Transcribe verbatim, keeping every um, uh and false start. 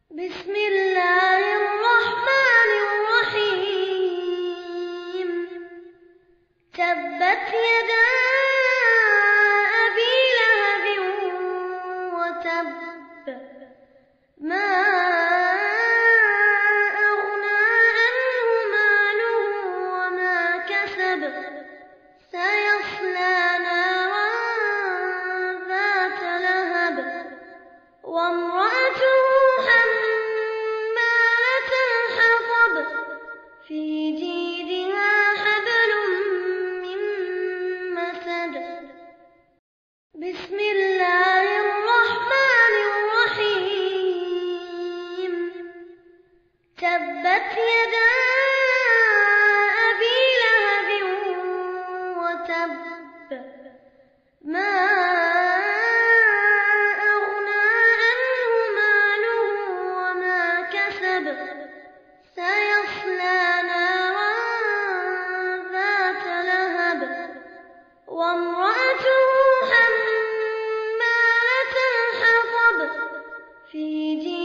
بسم الله الرحمن الرحيم. تبت يدا أبي لهب وتب. ما أغنى عنه ماله وما كسب. سيصلى نارا ذات لهب وامرأته حمالة الحطب في جيدها حبل من مسد. بسم الله الرحمن الرحيم. تبت يدا أبي لهب وتب. ما أغنى عنه ماله وما كسب. سيصلى نارا ذات لهب وامرأته حمالة الحطب في جيدها